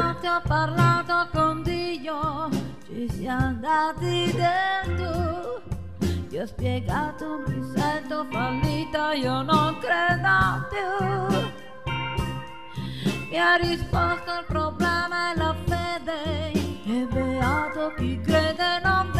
notte ho parlato con Dio, ci siamo andati dentro. Gli ho spiegato mi sento fallita, io non credo più. Mi ha risposto il problema è la fede, e beato chi crede non